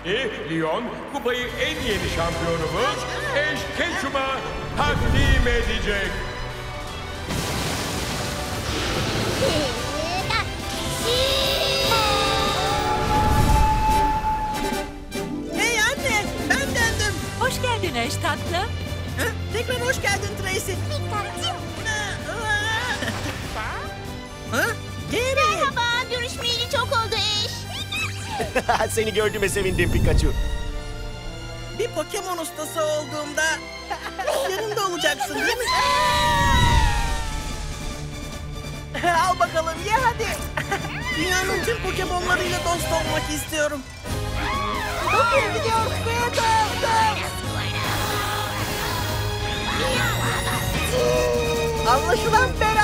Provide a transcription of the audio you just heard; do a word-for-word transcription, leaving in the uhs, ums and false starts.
Şimdi Leon kupayı en yeni şampiyonumuz Ash Ketchum'a takdim edecek. Hey anne, ben döndüm. Hoş geldin Ash tatlım. Ha? Tekrar hoş geldin Tracy. Ha? Geri. Merhaba, görüşmeyeli çok oldu eş. Seni gördüğüme sevindim Pikachu. Bir Pokemon ustası olduğumda yanımda olacaksın değil mi? Al bakalım ye hadi. Dünyanın tüm Pokemon'larıyla dost olmak istiyorum. Çok iyi gidiyoruz. Anlaşılan beraber.